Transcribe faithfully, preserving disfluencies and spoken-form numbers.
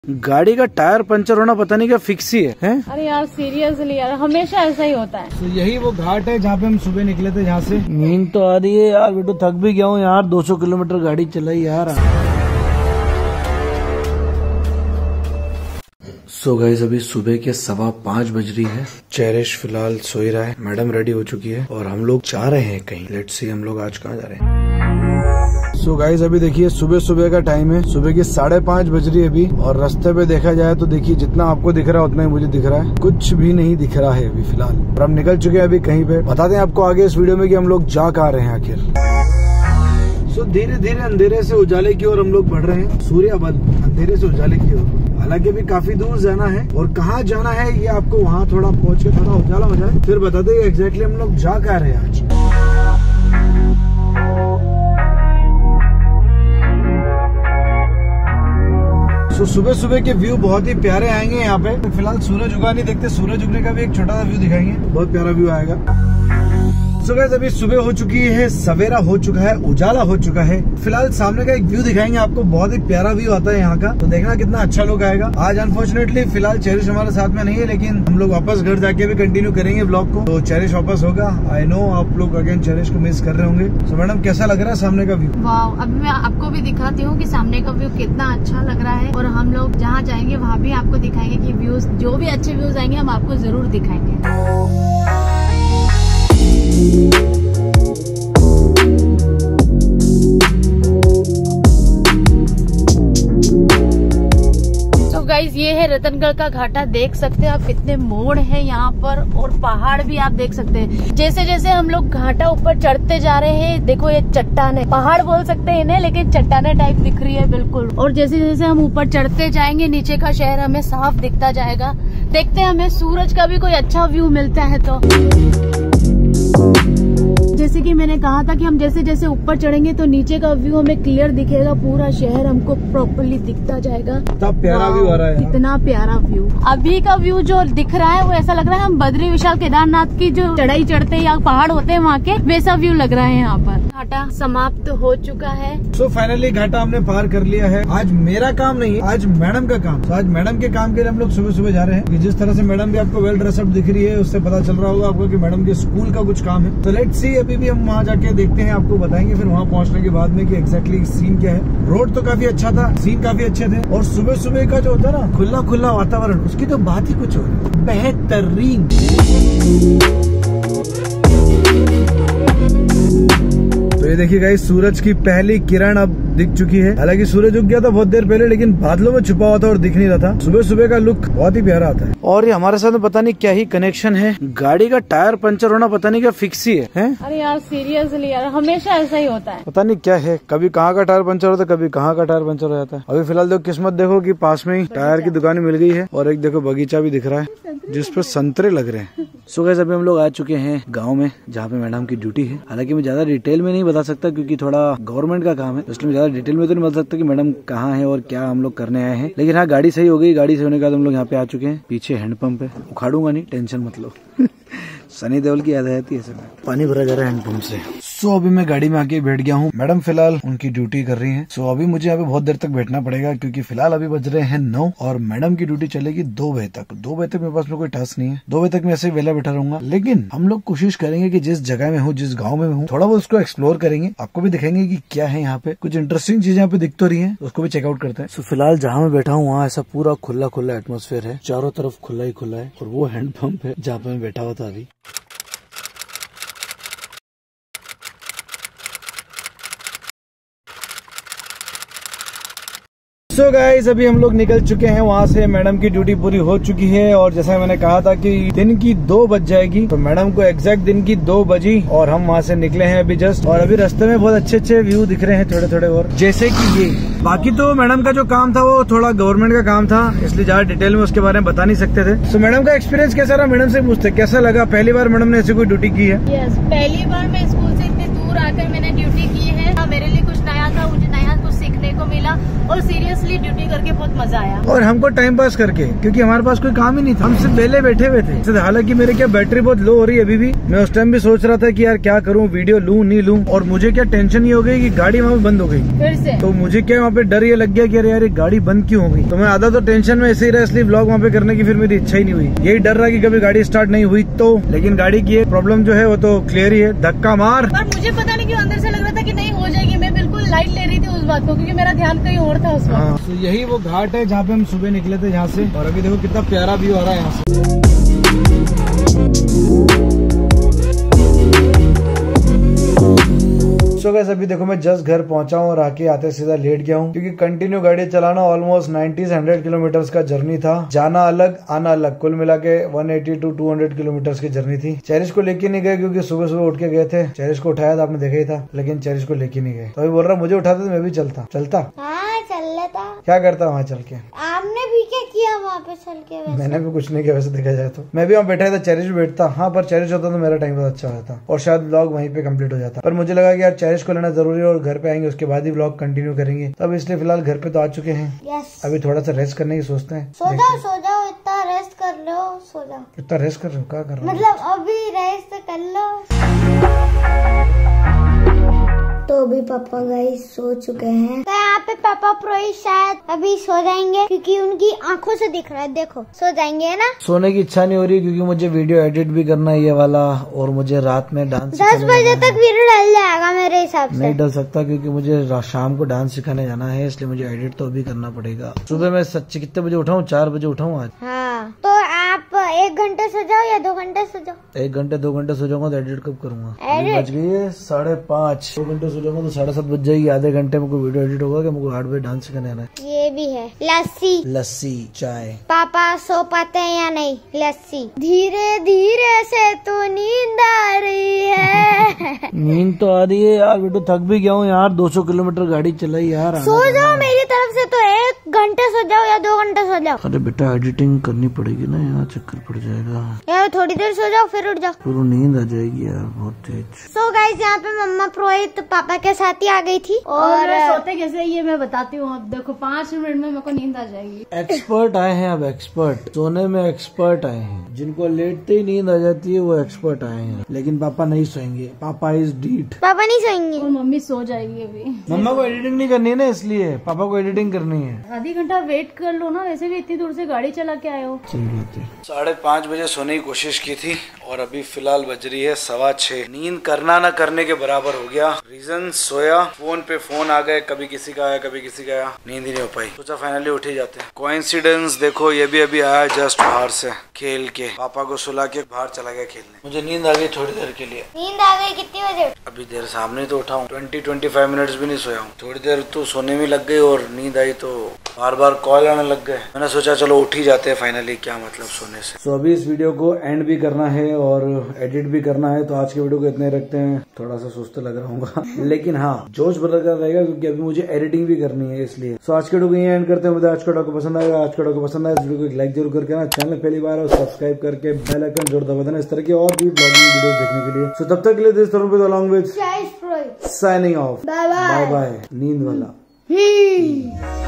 गाड़ी का tyre puncture होना पता नहीं क्या फिक्स ही है, है? अरे यार सीरियसली यार, हमेशा ऐसा ही होता है। तो यही वो घाट है जहाँ पे हम सुबह निकले थे। यहाँ से नींद तो आ रही है यार, बेटो थक भी गया हूँ यार, दो सौ किलोमीटर गाड़ी चलाई यार। सो गाइस अभी सुबह के सवा पाँच बज रही है। चेरिश फिलहाल सो ही रहा है, मैडम रेडी हो चुकी है और हम लोग जा रहे हैं कहीं। लेट्स सी हम लोग आज कहाँ जा रहे हैं। सो गाइस अभी देखिए सुबह सुबह का टाइम है, सुबह की साढ़े पाँच बज रही है अभी। और रास्ते पे देखा जाए तो देखिए जितना आपको दिख रहा है उतना ही मुझे दिख रहा है, कुछ भी नहीं दिख रहा है अभी फिलहाल। और हम निकल चुके हैं अभी कहीं पे। बताते हैं आपको आगे इस वीडियो में कि हम लोग जा कहाँ रहे हैं आखिर। सो धीरे धीरे अंधेरे से उजाले की ओर हम लोग बढ़ रहे हैं, सूर्याबद अंधेरे से उजाले की ओर। हालांकि अभी काफी दूर जाना है और कहाँ जाना है ये आपको वहाँ थोड़ा पहुँच के थोड़ा उजाला हो जाए फिर बताते हैं एग्जैक्टली हम लोग जा कहाँ रहे हैं आज। तो सुबह सुबह के व्यू बहुत ही प्यारे आएंगे यहाँ पे। तो फिलहाल सूरज उगा नहीं देखते, सूरज उगने का भी एक छोटा सा व्यू दिखाएंगे, बहुत प्यारा व्यू आएगा। सो गाइस अभी सुबह हो चुकी है, सवेरा हो चुका है, उजाला हो चुका है। फिलहाल सामने का एक व्यू दिखाएंगे आपको, बहुत ही प्यारा व्यू आता है यहाँ का। तो देखना कितना अच्छा लोग आएगा। आज अनफॉर्चुनेटली फिलहाल चेरिश हमारे साथ में नहीं है, लेकिन हम लोग वापस घर जाके भी कंटिन्यू करेंगे ब्लॉग को। तो चेरिश वापस होगा। आई नो आप लोग अगेन चेरिश को मिस कर रहे होंगे। तो मैडम कैसा लग रहा है सामने का व्यू? वाव, अभी मैं आपको भी दिखाती हूँ कि सामने का व्यू कितना अच्छा लग रहा है। और हम लोग जहाँ जाएंगे वहाँ भी आपको दिखाएंगे कि व्यूज, जो भी अच्छे व्यूज आएंगे हम आपको जरूर दिखाएंगे। गाइस ये है रतनगढ़ का घाटा, देख सकते हैं आप कितने मोड़ है यहाँ पर और पहाड़ भी आप देख सकते हैं। जैसे जैसे हम लोग घाटा ऊपर चढ़ते जा रहे हैं, देखो ये चट्टाने, पहाड़ बोल सकते हैं इन्हें, लेकिन चट्टाने टाइप दिख रही है बिल्कुल। और जैसे जैसे हम ऊपर चढ़ते जाएंगे नीचे का शहर हमें साफ दिखता जाएगा। देखते हैं हमें सूरज का भी कोई अच्छा व्यू मिलता है तो। जैसे कि मैंने कहा था कि हम जैसे जैसे ऊपर चढ़ेंगे तो नीचे का व्यू हमें क्लियर दिखेगा, पूरा शहर हमको प्रॉपर्ली दिखता जाएगा। कितना प्यारा व्यू आ रहा है, कितना प्यारा व्यू। अभी का व्यू जो दिख रहा है वो ऐसा लग रहा है हम बद्री विशाल केदारनाथ की जो चढ़ाई चढ़ते या पहाड़ होते हैं वहाँ के, वैसा व्यू लग रहा है यहाँ पर। घाटा समाप्त हो चुका है। सो फाइनली घाटा हमने पार कर लिया है। आज मेरा काम नहीं है, आज मैडम का काम। तो आज मैडम के काम के लिए हम लोग सुबह सुबह जा रहे हैं। जिस तरह से मैडम भी आपको वेल ड्रेसअप दिख रही है उससे पता चल रहा होगा आपको कि मैडम के स्कूल का कुछ काम है। तो लेट्स सी अभी भी हम वहाँ जाके देखते हैं, आपको बताएंगे फिर वहाँ पहुँचने के बाद में कि एग्जैक्टली सीन क्या है। रोड तो काफी अच्छा था, सीन काफी अच्छे थे और सुबह सुबह का जो होता है ना खुला खुला वातावरण, उसकी तो बात ही कुछ और बेहतरीन। तो ये देखिए गाइस सूरज की पहली किरण अब दिख चुकी है। हालांकि सूरज उग गया था बहुत देर पहले, लेकिन बादलों में छुपा हुआ था और दिख नहीं रहा था। सुबह सुबह का लुक बहुत ही प्यारा आता है। और ये हमारे साथ में पता नहीं क्या ही कनेक्शन है, गाड़ी का टायर पंचर होना पता नहीं क्या फिक्स ही है, है? अरे यार सीरियसली यार, हमेशा ऐसा ही होता है। पता नहीं क्या है, कभी कहाँ का टायर पंचर होता है, कभी कहाँ का टायर पंचर हो जाता है। अभी फिलहाल देखो किस्मत देखो कि पास में ही टायर की दुकान मिल गई है और एक देखो बगीचा भी दिख रहा है जिसपे संतरे लग रहे हैं। सो गाइस अभी हम लोग आ चुके हैं गाँव में जहाँ पे मैडम की ड्यूटी है। हालांकि मैं ज्यादा डिटेल में नहीं बता सकता क्योंकि थोड़ा गवर्नमेंट का काम है, इसलिए ज्यादा डिटेल में तो नहीं बता सकता कि मैडम कहाँ है और क्या हम लोग करने आए हैं। लेकिन हाँ गाड़ी सही हो गई, गाड़ी सही होने के बाद हम लोग यहाँ पे आ चुके हैं। पीछे हैंडपंप है, उखाड़ूंगा नहीं, टेंशन मत लो। सनी देओल की याद आती है, पानी भरा जा रहा है हैंडपंप से। सो so, अभी मैं गाड़ी में आके बैठ गया हूँ। मैडम फिलहाल उनकी ड्यूटी कर रही हैं। सो so, अभी मुझे यहाँ पे बहुत देर तक बैठना पड़ेगा क्योंकि फिलहाल अभी बज रहे हैं नौ और मैडम की ड्यूटी चलेगी दो बजे तक। दो बजे तक मेरे पास में कोई टास्क नहीं है, दो बजे तक मैं ऐसे ही वेला बैठा रहूंगा। लेकिन हम लोग कोशिश करेंगे कि जिस जगह में हूँ, जिस गाँव में हूँ, थोड़ा बहुत उसको एक्सप्लोर करेंगे, आपको भी दिखाएंगे कि क्या है यहाँ पे। कुछ इंटरेस्टिंग चीजें यहाँ पे दिख तो रही है, उसको भी चेकआउट करते हैं। सो so, फिलहाल जहाँ मैं बैठा हूँ वहाँ ऐसा पूरा खुला खुला एटमोस्फेयर है, चारों तरफ खुला ही खुला है और वो हैंडपंप है जहाँ पे मैं बैठा हुआ था अभी। सो so गाइस अभी हम लोग निकल चुके हैं वहाँ से, मैडम की ड्यूटी पूरी हो चुकी है और जैसा मैंने कहा था कि दिन की दो बज जाएगी, तो मैडम को एग्जैक्ट दिन की दो बजी और हम वहाँ से निकले हैं अभी जस्ट। और अभी रास्ते में बहुत अच्छे अच्छे व्यू दिख रहे हैं थोड़े थोड़े, और जैसे कि ये। बाकी तो मैडम का जो काम था वो थोड़ा गवर्नमेंट का काम था, इसलिए ज्यादा डिटेल में उसके बारे में बता नहीं सकते थे। सो so, मैडम का एक्सपीरियंस कैसा रहा, मैडम से पूछते कैसा लगा, पहली बार मैडम ने ऐसी कोई ड्यूटी की है? यस, पहली बार मैं स्कूल से इतनी दूर आकर मैंने ड्यूटी की है। मेरे लिए कुछ नया था, मुझे नया कुछ सीखने को मिला और सीरियसली ड्यूटी करके बहुत मजा आया। और हमको टाइम पास करके, क्योंकि हमारे पास कोई काम ही नहीं था, हम सिर्फ वेले बैठे हुए थे। हालांकि मेरे क्या बैटरी बहुत लो हो रही है अभी भी। मैं उस टाइम भी सोच रहा था कि यार क्या करूँ, वीडियो लूँ नहीं लूँ। और मुझे क्या टेंशन ये हो गई कि गाड़ी वहाँ पे बंद हो गई फिर से। तो मुझे क्या वहाँ पे डर ये लग गया कि अरे यार गाड़ी बंद क्यों हो गई। तो मैं आधा तो टेंशन में ऐसे ही रहा, इसलिए व्लॉग वहाँ पे करने की फिर मेरी इच्छा ही नहीं हुई। यही डर रहा कि कभी गाड़ी स्टार्ट नहीं हुई तो। लेकिन गाड़ी की प्रॉब्लम जो है वो तो क्लियर ही है, धक्का मार। पर मुझे पता नहीं क्यों अंदर से लग रहा था कि नहीं हो जाएगी। मैं बिल्कुल लाइट ले रही थी उस बात को, क्योंकि मेरा ध्यान कहीं और था उस वक्त। हाँ, तो यही वो घाट है जहाँ पे हम सुबह निकले थे यहाँ से। और अभी देखो कितना प्यारा व्यू आ रहा है यहाँ से। सो गाइस अभी देखो मैं जस्ट घर पहुंचा हूँ और आके आते सीधा लेट गया हूँ, क्योंकि कंटिन्यू गाड़ी चलाना ऑलमोस्ट नाइंटी से हंड्रेड किलोमीटर का जर्नी था। जाना अलग आना अलग, कुल मिला के one eighty to two hundred kilometre की जर्नी थी। चेरिश को लेके नहीं गए क्योंकि सुबह सुबह उठ के गए थे। चेरिश को उठाया था, आपने देखा ही था, लेकिन चेरिश को लेके नहीं गए। तो अभी बोल रहा मुझे उठाते तो मैं भी चलता चलता हाँ चल लेता। क्या करता वहाँ चल के? आपने भी क्या किया वहाँ पे चल के? वैसे मैंने भी कुछ नहीं किया वैसे देखा जाए तो। मैं भी वहाँ बैठा था, चेरिश भी बैठता। हाँ, पर चेरिश होता तो मेरा टाइम बहुत अच्छा होता और शायद व्लॉग वहीं पे कंप्लीट हो जाता। पर मुझे लगा कि यार चेरिश को लेना जरूरी है और घर पे आएंगे उसके बाद ही व्लॉग कंटिन्यू करेंगे। तब इसलिए फिलहाल घर पे तो आ चुके हैं। यस। अभी थोड़ा सा रेस्ट करने की सोचते हैं। सो जाओ सो जाओ, इतना रेस्ट कर लो, सो जाओ। इतना रेस्ट कर रहे हो? क्या कर रहे हो? मतलब अभी रेस्ट कर लो। तो अभी पापा गाइस सो चुके हैं। तो यहाँ पे पापा प्रोहित शायद अभी सो जाएंगे, क्योंकि उनकी आंखों से दिख रहा है। देखो सो जाएंगे है ना। सोने की इच्छा नहीं हो रही क्योंकि मुझे वीडियो एडिट भी करना है ये वाला, और मुझे रात में डांस दस बजे तक वीडियो डल जाएगा मेरे हिसाब से। नहीं डल सकता क्योंकि मुझे शाम को डांस सिखाने जाना है, इसलिए मुझे एडिट तो अभी करना पड़ेगा। सुबह मैं सच्ची कितने बजे उठाऊँ? चार बजे उठाऊँ आज। हाँ, तो आप एक घंटे सो जाओ या दो घंटे सो जाओ? एक घंटे दो घंटे सो जाऊंगा तो एडिट कब करूंगा? एडिट बज गई है साढ़े पाँच। दो घंटे सो जाऊंगा तो साढ़े सात बज जाएगी। आधे घंटे में कोई वीडियो एडिट होगा कि मुझे आठ बजे डांस सिखाने आना है। ये भी है। लस्सी लस्सी चाय। पापा सो पाते हैं या नहीं? लस्सी। धीरे धीरे से तो नींद आ रही है। नींद तो आ रही है यार, बेटो थक भी गया हूँ यार। दो सौ किलोमीटर गाड़ी चलाई यार। सो जाओ मेरी तरफ से, तो एक घंटे सो जाओ या दो घंटे सो जाओ। अरे बेटा एडिटिंग करनी पड़ेगी ना, यहाँ चक्कर पड़ जाएगा यार। थोड़ी देर सो जाओ फिर उठ जाओ। पूरी नींद आ जाएगी यार बहुत तेज। सो गाइस यहाँ पे मम्मा प्रोहित पापा के साथ ही आ गई थी। और, और सोते कैसे ये मैं बताती हूँ। अब देखो पाँच मिनट में मेरे को नींद आ जाएगी। एक्सपर्ट आए हैं अब, एक्सपर्ट सोने में एक्सपर्ट आए हैं। जिनको लेटते ही नींद आ जाती है वो एक्सपर्ट आए हैं। लेकिन पापा नहीं सोएंगे, पापा इज डीट। पापा नहीं सोएंगे और मम्मी सो जाएगी अभी। मम्मा को एडिटिंग नहीं करनी है ना, इसलिए पापा को एडिटिंग करनी है। आधी घंटा वेट कर लो ना, वैसे भी इतनी दूर से गाड़ी चला के आए हो। सही बात है। साढ़े पाँच बजे सोने की कोशिश की थी और अभी फिलहाल बज रही है सवा छह। नींद करना ना करने के बराबर हो गया। रीजन सोया, फोन पे फोन आ गए, कभी किसी का आया कभी किसी का आया, नींद ही नहीं हो पाई। सोचा फाइनली उठ ही जाते हैं। कोइंसिडेंस देखो, ये भी अभी आया जस्ट बाहर से खेल के। पापा को सुला के बाहर चला गया खेलने। मुझे नींद आ गई थोड़ी देर के लिए। नींद आ गई? कितनी बजे? अभी देर सामने तो उठा हूँ, ट्वेंटी ट्वेंटी फाइव मिनट्स भी नहीं सोया हूँ। थोड़ी देर तो सोने में लग गई और नींद आई तो बार बार कॉल आने लग गए। मैंने सोचा चलो उठ ही जाते हैं फाइनली, क्या मतलब सोने से। सो so, अभी इस वीडियो को एंड भी करना है और एडिट भी करना है, तो आज के वीडियो को इतने रखते हैं। थोड़ा सा सुस्त लग रहा हूँ लेकिन हाँ जोश बरकरार रहेगा क्योंकि अभी मुझे एडिटिंग भी करनी है इसलिए। सो so, आज के वीडियो को यहीं एंड करते हैं। मुझे आज का वीडियो पसंद आएगा, आज का वीडियो पसंद आया इस वीडियो को एक लाइक जरूर करके ना, चैनल पहली बार और सब्सक्राइब करके बेल आइकन जोड़ दबा देना इस तरह की और भी ब्लॉगिंग वीडियो देखने के लिए। सो so, तब तक के लिए दिस तरह along with signing off. Bye bye. नींद वाला।